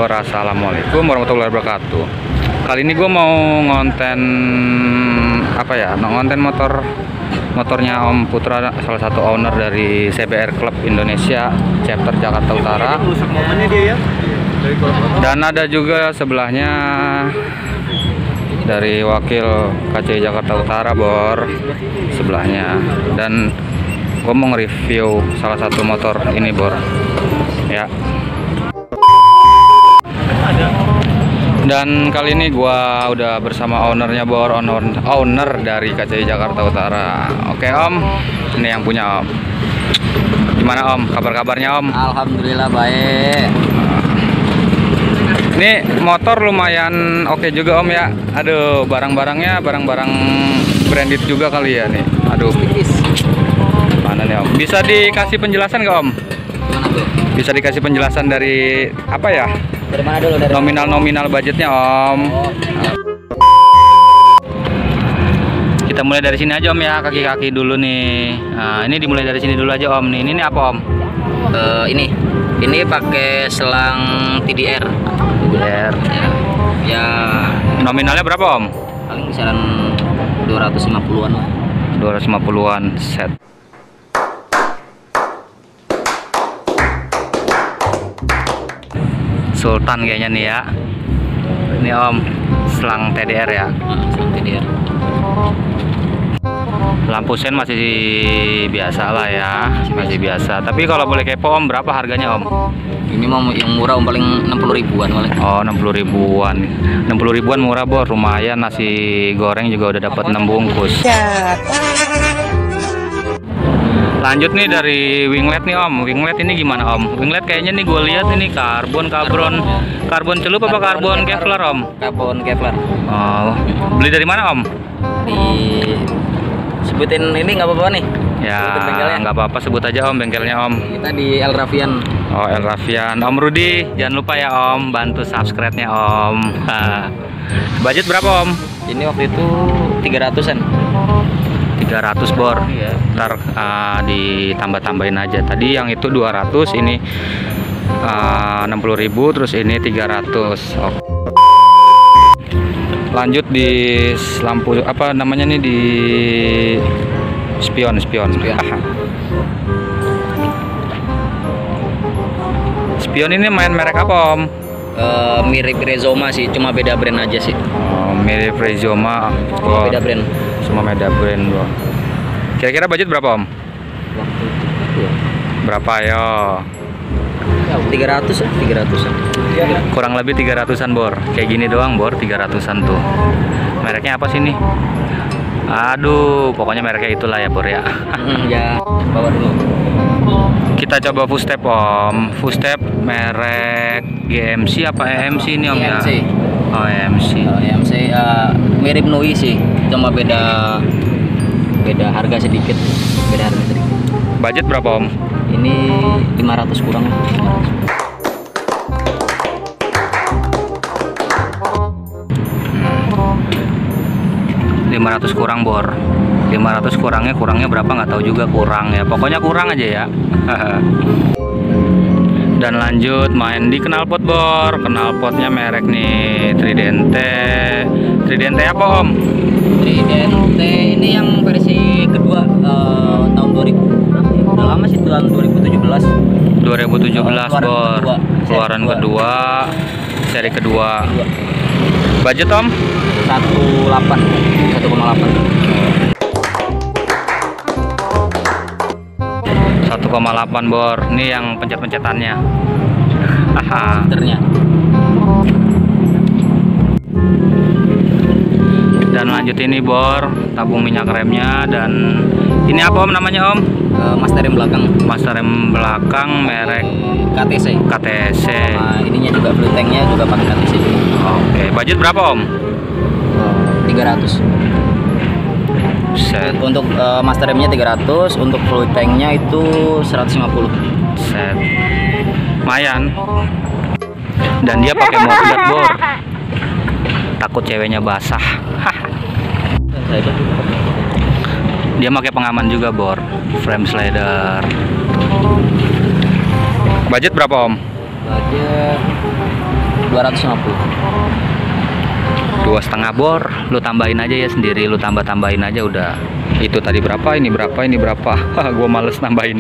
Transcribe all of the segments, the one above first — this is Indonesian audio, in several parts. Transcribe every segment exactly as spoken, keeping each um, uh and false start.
Bor. Assalamualaikum warahmatullahi wabarakatuh. Kali ini gue mau ngonten apa ya? Ngonten motor motornya Om Putra, salah satu owner dari C B R Club Indonesia chapter Jakarta Utara. Dan ada juga sebelahnya dari wakil K C Jakarta Utara, Bor, sebelahnya. Dan gue mau nge-review salah satu motor ini, Bor, ya. Dan kali ini gue udah bersama ownernya, Bor, owner, owner dari K C Jakarta Utara. Oke, Om, ini yang punya, Om. Gimana, Om, kabar-kabarnya, Om? Alhamdulillah baik. Ini motor lumayan oke juga, Om, ya. Aduh, barang-barangnya barang-barang branded juga kali ya nih. Aduh, mana nih, Om? Bisa dikasih penjelasan nggak, Om? Gimana tuh? Bisa dikasih penjelasan dari apa ya? Dari mana dulu? Dari Nominal-nominal budgetnya, Om. Oh. Kita mulai dari sini aja, Om, ya. Kaki-kaki dulu nih. Nah, ini dimulai dari sini dulu aja, Om. Nih, ini, ini apa, Om? Uh, ini, ini pakai selang T D R. T D R. Ya, ya Nominalnya berapa, Om? paling kisaran dua ratus lima puluhan lah. dua ratus lima puluhan set. Sultan kayaknya nih ya. Ini, Om, selang T D R ya. Nah, selang T D R. Lampu sen masih biasa lah ya, masih biasa. Tapi kalau boleh kepo, Om, berapa harganya, Om? Ini mau yang murah, Om, paling enam puluh ribuan paling. Oh, enam puluh ribuan. enam puluh ribuan murah, Bor. Lumayan, nasi goreng juga udah dapat enam bungkus. Lanjut nih dari winglet nih, Om. Winglet ini gimana, Om? Winglet kayaknya nih gue lihat ini karbon, karbon, karbon celup apa karbon Kevlar, Om? Karbon Kevlar. Oh, beli dari mana, Om? Di sebutin ini nggak apa-apa nih. Ya, nggak apa-apa, sebut aja, Om, bengkelnya, Om. Kita di El Rafian. Oh, El Rafian. Om Rudi, jangan lupa ya, Om, bantu subscribe-nya, Om. Budget berapa, Om? Ini waktu itu tiga ratusan. tiga ratus, Bor. Iya. Ntar uh, ditambah-tambahin aja. Tadi yang itu dua ratus, ini uh, enam puluh ribu, terus ini tiga ratus. Oh. Lanjut di lampu apa namanya nih, di spion, spion. Spion. Spion ini main merek apa, Om? Uh, mirip Rezoma sih, cuma beda brand aja sih. Oh, mirip Rezoma. Oh, Beda brand. Semua beda brand, Bro. Kira-kira budget berapa, Om? Waktu itu ya. Berapa yo? tiga ratus ya, tiga ratusan. Kurang lebih tiga ratusan, Bor. Kayak gini doang, Bor, tiga ratusan tuh. Mereknya apa sih nih? Aduh, pokoknya mereknya itulah ya, Bor, ya. Hmm, ya, bawa dulu. Kita coba full step, Om. Full step merek G M C apa E M C ini, Om, ya? E M C. Oh, E M C. Uh, E M C uh, mirip Nui sih, cuma beda beda harga sedikit, beda harga sedikit. Budget berapa, Om? Ini lima ratus kurang. lima ratus kurang, Bor. lima ratus kurangnya kurangnya berapa nggak tahu juga, kurang ya. Pokoknya kurang aja ya. Dan lanjut main di knalpot, Bor. Knalpotnya merek nih Tridente. Tridente apa, Om? Tridente ini yang versi kedua, uh, tahun dua ribu. Udah lama sih, tahun dua ribu tujuh belas. dua ribu tujuh belas, Keluaran Bor. kedua. Keluaran Seri kedua, seri kedua. kedua. Budget, Om? satu koma delapan. satu koma delapan. satu koma delapan, Bor. Ini yang pencet-pencetannya. Haha. Filternya. Dan lanjut ini, Bor, tabung minyak remnya. Dan ini apa, Om, namanya, Om? Uh, master rem belakang. Master rem belakang merek K T C. K T C. Nah, ininya juga fluid tanknya juga pakai K T C. Oke, budget berapa, Om? tiga ratus. Set. Untuk uh, master remnya tiga ratus, untuk fluid tanknya itu seratus lima puluh. Set. Lumayan. Dan dia pakai moped, Bor. Takut ceweknya basah. Dia pakai pengaman juga, Bor. Frame slider. Budget berapa, Om? Budget dua ratus lima puluh. Dua setengah bor, lu tambahin aja ya sendiri, lu tambah tambahin aja udah. Itu tadi berapa, ini berapa, ini berapa. Gue males nambahin.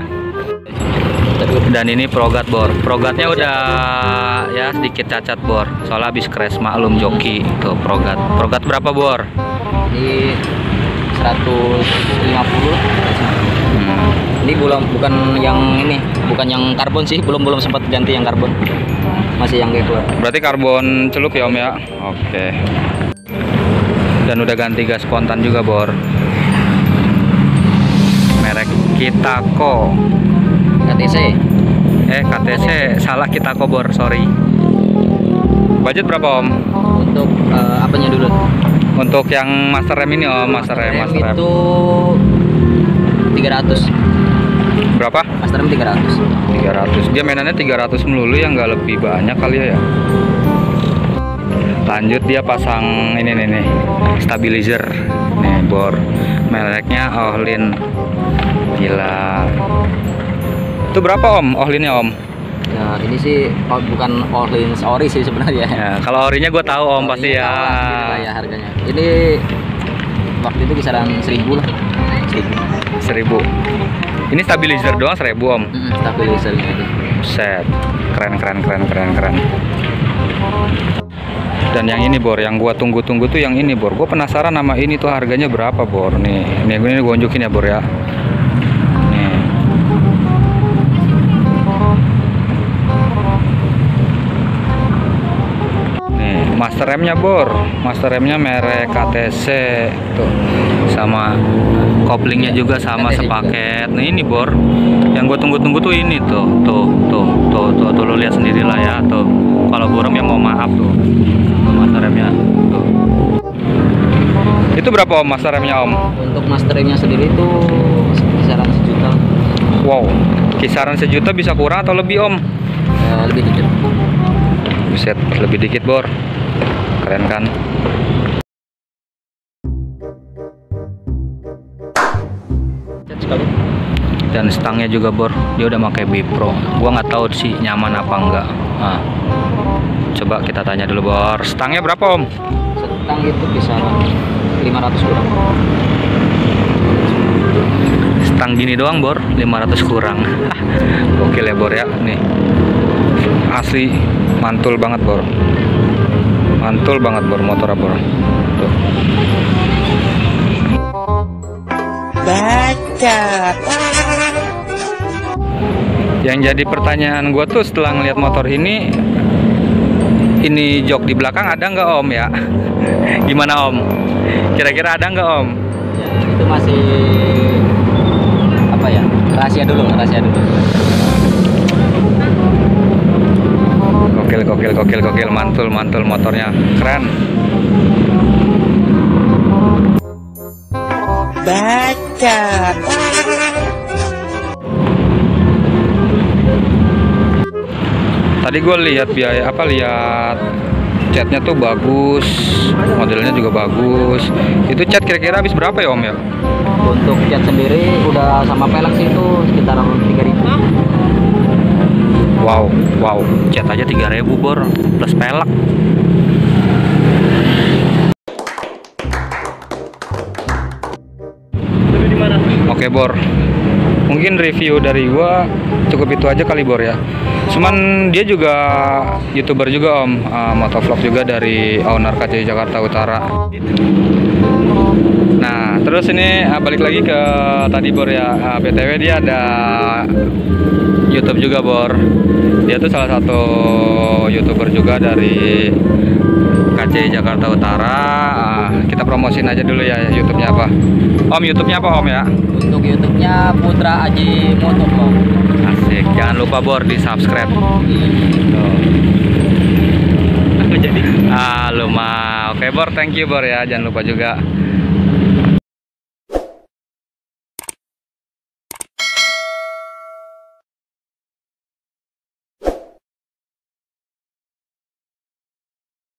Dan ini progat bor, progatnya udah ya sedikit cacat bor, soalnya habis crash maklum joki. Tuh progat, progat berapa bor? Ini seratus lima puluh. Hmm. Ini belum, bukan yang ini, bukan yang karbon sih, belum belum sempat ganti yang karbon, masih yang kayak keluar. Berarti karbon celup ya om ya? Oke. Dan udah ganti gas spontan juga bor, merek Kitako. K T C. Eh K T C, salah Kitako bor, sorry. Budget berapa om? Untuk uh, apanya dulu? Untuk yang master rem ini om, master rem, master rem. Itu tiga ratus. Berapa? Master rem tiga ratus. tiga ratus. Dia mainannya tiga ratus melulu ya, nggak lebih banyak kali ya. Lanjut dia pasang ini nih nih, stabilizer. Nih bor, mereknya Ohlin. Gila. Itu berapa om Ohlinnya om? Ya ini sih oh, bukan Ohlin ori sih sebenarnya. Ya, kalau orinya gue tahu om pasti ya. Lah ya harganya. Ini waktu itu kisaran seribu lah. Seribu. Seribu. Ini stabilizer doang seribu om. Mm, stabilizer gitu. Set, keren keren keren keren keren. Dan yang ini bor, yang gua tunggu-tunggu tuh yang ini bor. Gua penasaran nama ini tuh harganya berapa bor. Nih, nih ini gua unjukin ya bor ya. Nih. Nih, master remnya bor. Master remnya merek K T C tuh. Sama koplingnya juga sama sepaket. Nah ini bor, yang gue tunggu-tunggu tuh ini tuh, tuh, tuh, tuh, tuh, tuh, lo lihat sendiri lah ya tuh. Kalau burem ya mau maaf tuh, tuh master remnya tuh. Itu berapa om master remnya om? Untuk master remnya sendiri itu kisaran sejuta. Wow, kisaran sejuta bisa kurang atau lebih om? Ya, lebih dikit. Buset, lebih dikit bor, keren kan? Sekali. Dan stangnya juga bor, dia udah pakai Bipro. Gua nggak tahu sih nyaman apa enggak. Nah, coba kita tanya dulu bor, stangnya berapa om? Stang itu kisaran lima ratus kurang. Stang gini doang bor, lima ratus kurang. Gokil ya bor ya, nih asli mantul banget bor, mantul banget bor motornya bor. Tuh. Bacot. Yang jadi pertanyaan gue tuh setelah ngeliat motor ini, ini jok di belakang ada nggak om ya? Gimana om? Kira-kira ada nggak om? Ya, itu masih apa ya? Rahasia dulu, rahasia dulu. Gokil, gokil, gokil, gokil, mantul, mantul motornya, keren. Bacot. Tadi gue lihat biaya apa lihat catnya tuh bagus, modelnya juga bagus. Itu cat kira-kira habis berapa ya om ya? Untuk cat sendiri udah sama pelek sih itu sekitar tiga ribu. Wow, wow, cat aja tiga ribu bor plus pelek. Oke bor, mungkin review dari gua cukup itu aja kali bor ya. Cuman dia juga youtuber juga om, uh, motovlog juga dari owner K C Jakarta Utara. Nah terus ini uh, balik lagi ke tadi bor ya, uh, B T W dia ada YouTube juga bor. Dia tuh salah satu youtuber juga dari K C Jakarta Utara. Uh, kita promosin aja dulu ya YouTube-nya apa. Om, YouTube-nya apa om ya? Untuk YouTube-nya Putra Aji Motovlog. Asik, jangan lupa bor di subscribe. Jadi ah lu mah oke bor, thank you bor ya, jangan lupa juga